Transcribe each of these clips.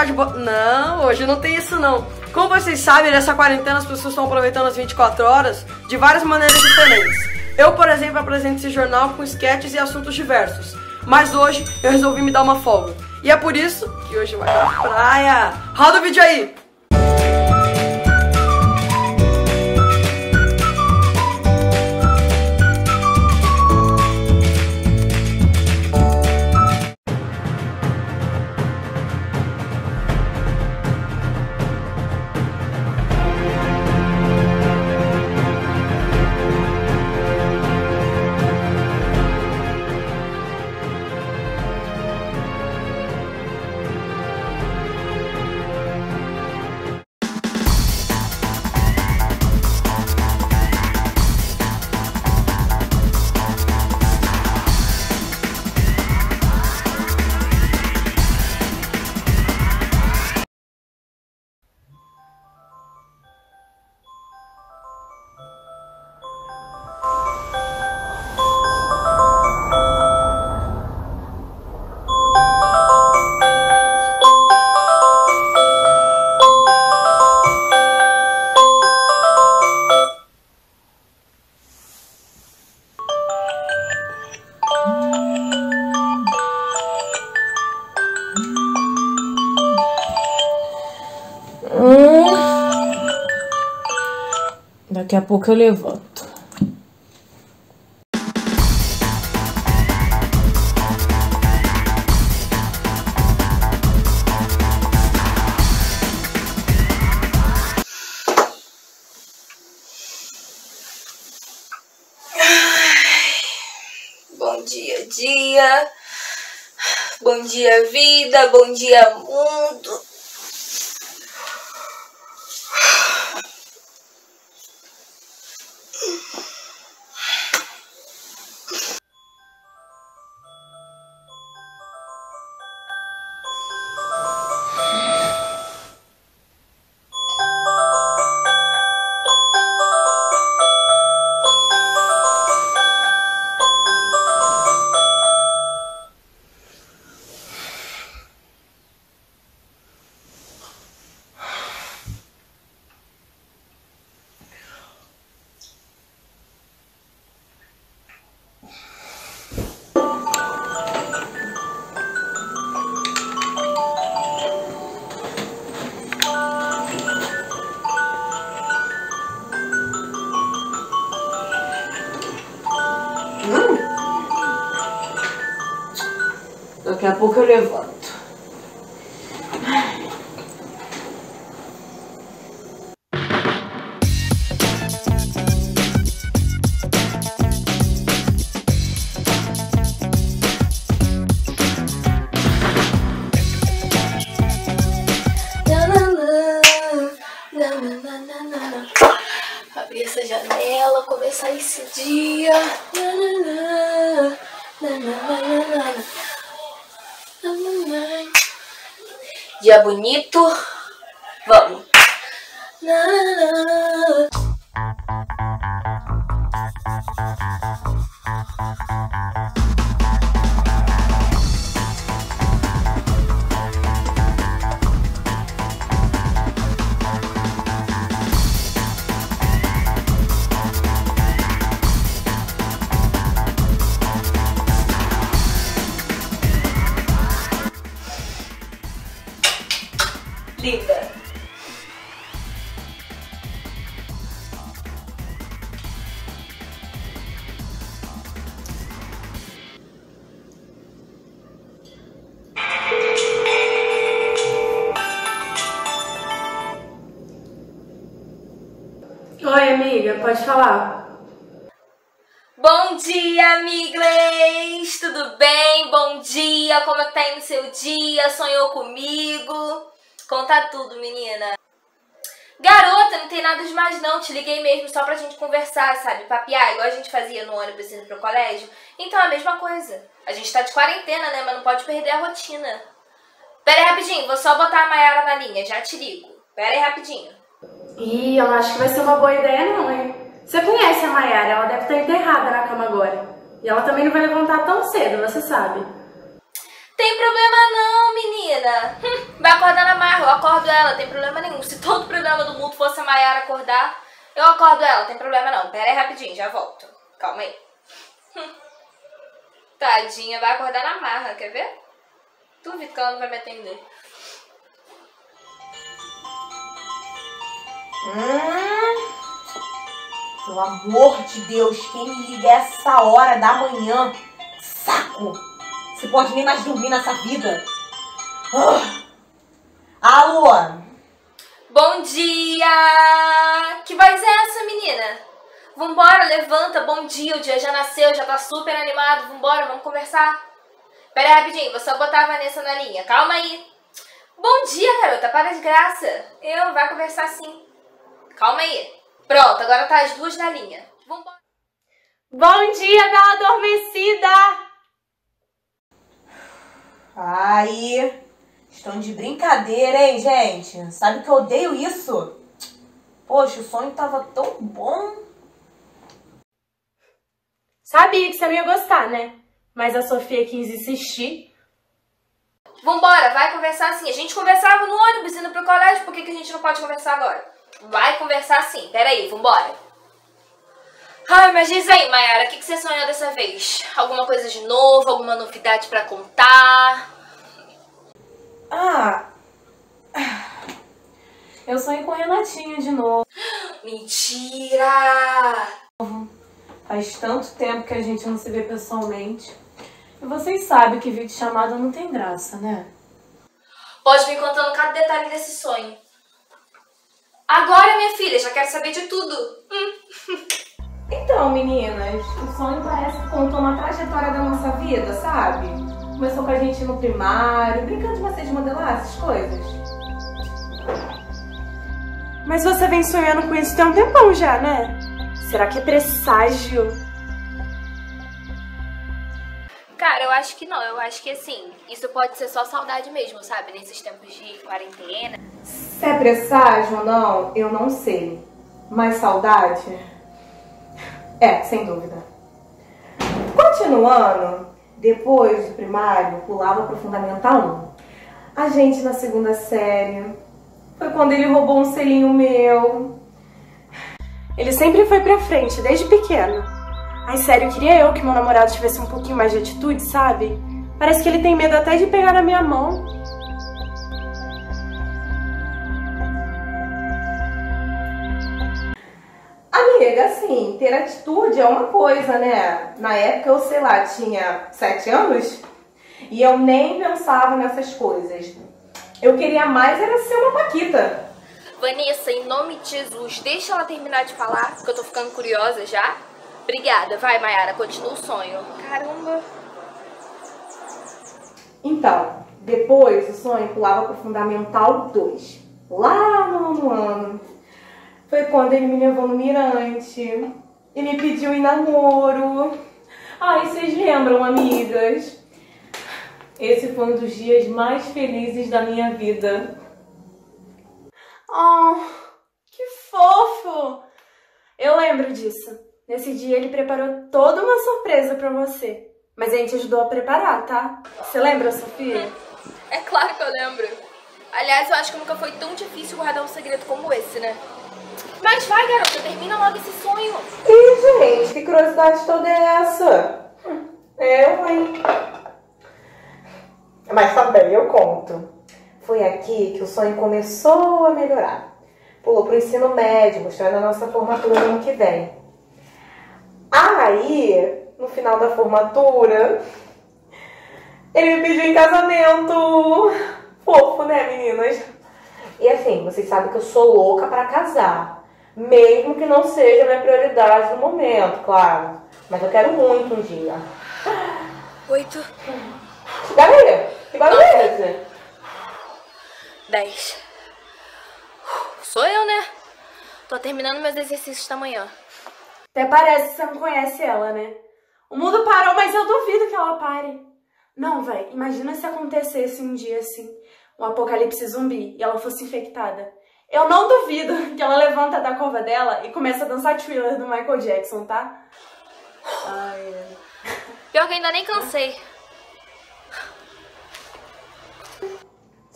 tá de boa. Não, hoje não tem isso não. Como vocês sabem, nessa quarentena as pessoas estão aproveitando as 24 horas de várias maneiras diferentes. Eu, por exemplo, apresento esse jornal com sketches e assuntos diversos. Mas hoje eu resolvi me dar uma folga. E é por isso que hoje vai pra praia. Roda o vídeo aí! Daqui a pouco eu levanto. Bom dia, dia. Bom dia, vida. Bom dia, mundo. Daqui a pouco eu levanto. Abrir essa janela, começar esse dia. Dia bonito. Vamos. Linda. Oi, amiga, pode falar? Bom dia, amigos! Tudo bem? Bom dia! Como é que tá indo seu dia? Sonhou comigo? Conta tudo, menina. Garota, não tem nada demais não. Te liguei mesmo só pra gente conversar, sabe? Papiar, igual a gente fazia no ônibus indo pro colégio. Então é a mesma coisa. A gente tá de quarentena, né? Mas não pode perder a rotina. Pera aí rapidinho, vou só botar a Mayara na linha. Já te ligo. Pera aí rapidinho. Ih, eu não acho que vai ser uma boa ideia não, hein? Você conhece a Mayara, ela deve estar enterrada na cama agora. E ela também não vai levantar tão cedo, você sabe. Tem problema não, menina. Vai acordar na marra, eu acordo ela, tem problema nenhum. Se todo problema do mundo fosse a Mayara acordar, eu acordo ela, tem problema não. Pera aí rapidinho, já volto. Calma aí. Tadinha, vai acordar na marra, quer ver? Duvido que ela não vai me atender. Pelo amor de Deus, quem me liga essa hora da manhã? Saco! Você pode nem mais dormir nessa vida. Alô? Bom dia! Que voz é essa, menina? Vambora, levanta, bom dia, o dia já nasceu, já tá super animado, vambora, vamos conversar. Pera aí rapidinho, vou só botar a Vanessa na linha, calma aí. Bom dia, garota, para de graça. Vai conversar sim. Calma aí. Pronto, agora tá as duas na linha. Vambora. Bom dia, bela adormecida! Ai, estão de brincadeira, hein, gente? Sabe que eu odeio isso? Poxa, o sonho tava tão bom. Sabia que você não ia gostar, né? Mas a Sofia quis insistir. Vambora, vai conversar sim. A gente conversava no ônibus indo pro colégio, por que a gente não pode conversar agora? Vai conversar sim, peraí, vambora. Ai, mas diz aí, Mayara, o que você sonhou dessa vez? Alguma coisa de novo, alguma novidade pra contar? Eu sonhei com o Renatinho de novo. Mentira! Faz tanto tempo que a gente não se vê pessoalmente. E vocês sabem que vídeo chamada não tem graça, né? Pode me contando cada detalhe desse sonho. Agora, minha filha, já quero saber de tudo. Então, meninas, o sonho parece que contou uma trajetória da nossa vida, sabe? Começou com a gente no primário, brincando de vocês modelar essas coisas. Mas você vem sonhando com isso tem um tempão já, né? Será que é presságio? Cara, eu acho que não. Eu acho que, assim, isso pode ser só saudade mesmo, sabe? Nesses tempos de quarentena. Se é presságio ou não, eu não sei. Mas saudade? É, sem dúvida. Continuando, depois do primário, pulava pro Fundamental 1. A gente na segunda série. Foi quando ele roubou um selinho meu. Ele sempre foi pra frente, desde pequeno. Ai, sério, queria eu que meu namorado tivesse um pouquinho mais de atitude, sabe? Parece que ele tem medo até de pegar na minha mão. Amiga, assim, ter atitude é uma coisa, né? Na época eu, sei lá, tinha 7 anos e eu nem pensava nessas coisas. Eu queria mais era ser uma paquita. Vanessa, em nome de Jesus, deixa ela terminar de falar, porque eu tô ficando curiosa já. Obrigada. Vai, Mayara, continua o sonho. Caramba. Então, depois o sonho pulava pro Fundamental 2. Lá no 9º ano. Foi quando ele me levou no Mirante e me pediu em namoro. Ai, vocês lembram, amigas? Esse foi um dos dias mais felizes da minha vida. Oh, que fofo! Eu lembro disso. Nesse dia ele preparou toda uma surpresa pra você. Mas a gente ajudou a preparar, tá? Você lembra, Sofia? É claro que eu lembro. Aliás, eu acho que nunca foi tão difícil guardar um segredo como esse, né? Mas vai, garota, termina logo esse sonho. Ih, gente, que curiosidade toda é essa? Eu, hein? Mas também eu conto. Foi aqui que o sonho começou a melhorar. Pulou pro ensino médio, mostrando a nossa formatura no ano que vem. Aí, no final da formatura, ele me pediu em casamento. Fofo, né, meninas? E assim, vocês sabem que eu sou louca pra casar. Mesmo que não seja minha prioridade no momento, claro. Mas eu quero muito um dia. 8. Gabriel, que barulho é esse? 10. Sou eu, né? Tô terminando meus exercícios da manhã. Até parece que você não conhece ela, né? O mundo parou, mas eu duvido que ela pare. Não, véi, imagina se acontecesse um dia assim, um apocalipse zumbi, e ela fosse infectada. Eu não duvido que ela levanta da cova dela e começa a dançar Thriller do Michael Jackson, tá? Ai, Pior que ainda nem cansei.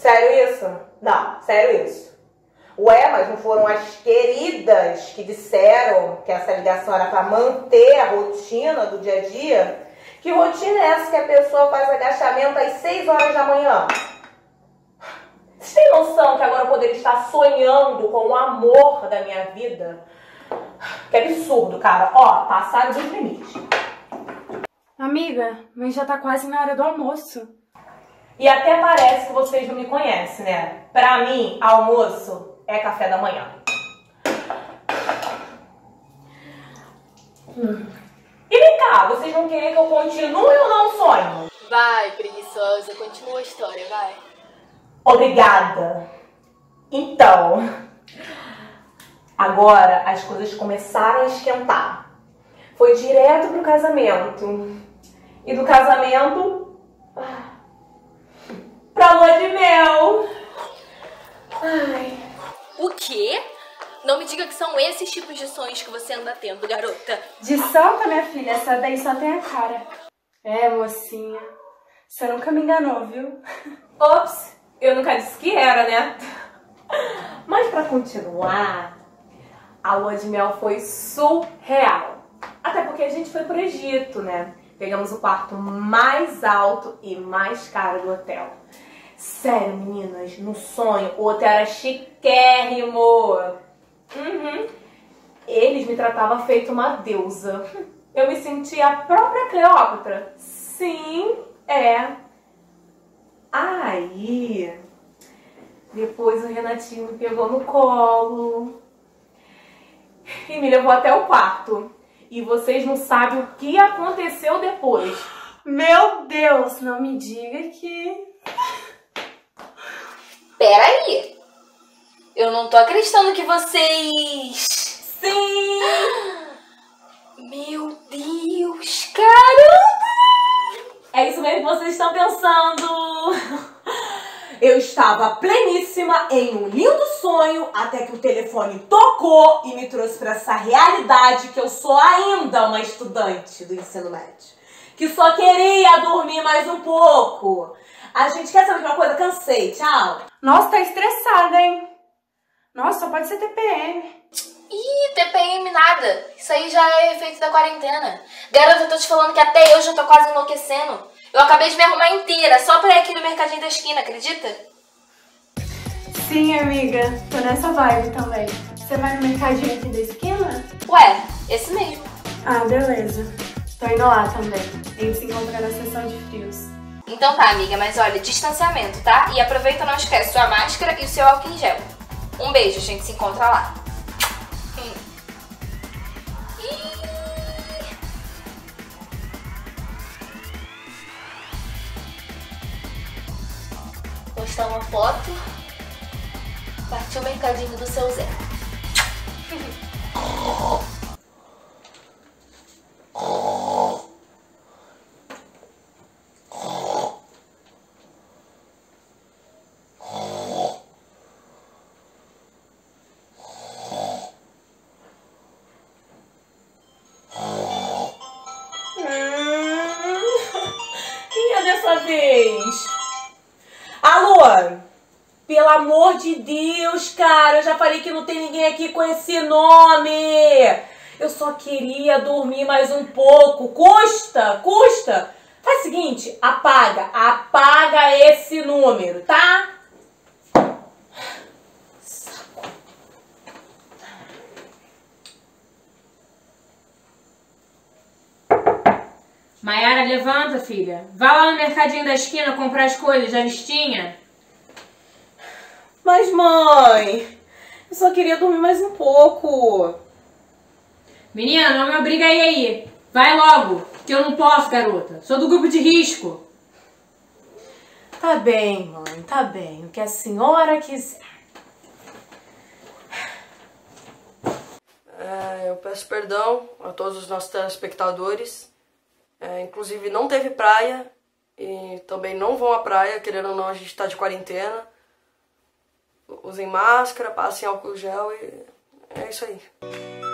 Sério isso? Não, sério isso. Ué, mas não foram as queridas que disseram que essa ligação era pra manter a rotina do dia a dia? Que rotina é essa que a pessoa faz agachamento às 6 horas da manhã? Vocês têm noção que agora eu poderia estar sonhando com o amor da minha vida? Que absurdo, cara. Ó, passaram dos limites. Amiga, mas já tá quase na hora do almoço. E até parece que vocês não me conhecem, né? Pra mim, almoço é café da manhã. E vem cá, vocês vão querer que eu continue ou não sonho? Vai, preguiçosa, continua a história, vai. Obrigada. Então, agora as coisas começaram a esquentar. Foi direto pro casamento. E do casamento pra lua de mel. Ai. O quê? Não me diga que são esses tipos de sonhos que você anda tendo, garota. De santa, minha filha, essa daí só tem a cara. É, mocinha, você nunca me enganou, viu? Ops, eu nunca disse que era, né? Mas pra continuar, a lua de mel foi surreal. Até porque a gente foi pro Egito, né? Pegamos o quarto mais alto e mais caro do hotel. Sério, meninas, no sonho o hotel era chiquérrimo. Eles me tratavam feito uma deusa. Eu me sentia a própria Cleópatra. Sim, é. Aí, depois o Renatinho me pegou no colo e me levou até o quarto. E vocês não sabem o que aconteceu depois. Meu Deus, não me diga que... Peraí. Eu não tô acreditando que vocês... Sim! Meu Deus, caramba! É isso mesmo que vocês estão pensando. Eu estava pleníssima em um lindo sonho até que o telefone tocou e me trouxe para essa realidade que eu sou ainda uma estudante do ensino médio. Que só queria dormir mais um pouco. A gente quer saber de uma coisa? Cansei, tchau. Nossa, tá estressada, hein? Nossa, só pode ser TPM. Ih, TPM nada. Isso aí já é efeito da quarentena. Garota, eu tô te falando que até eu já tô quase enlouquecendo. Eu acabei de me arrumar inteira só pra ir aqui no mercadinho da esquina, acredita? Sim, amiga, tô nessa vibe também. Você vai no mercadinho aqui da esquina? Ué, esse mesmo. Ah, beleza. Tô indo lá também. A gente se encontra na sessão de frios. Então tá, amiga, mas olha, distanciamento, tá? E aproveita, não esquece sua máscara e o seu álcool em gel. Um beijo, a gente se encontra lá. Postar uma foto. Partiu o mercadinho do seu Zé. Quem é dessa vez? Alô? Pelo amor de Deus, cara, eu já falei que não tem ninguém aqui com esse nome. Eu só queria dormir mais um pouco. Custa, custa. Faz o seguinte, apaga esse número, tá? Maiara, levanta, filha. Vá lá no mercadinho da esquina comprar as coisas, já listinha. Mas, mãe, eu só queria dormir mais um pouco. Menina, não me obriga aí. Vai logo, que eu não posso, garota. Sou do grupo de risco. Tá bem, mãe, tá bem. O que a senhora quiser. Eu peço perdão a todos os nossos telespectadores. Inclusive não teve praia e também não vão à praia, querendo ou não, a gente está de quarentena. Usem máscara, passem álcool gel e é isso aí.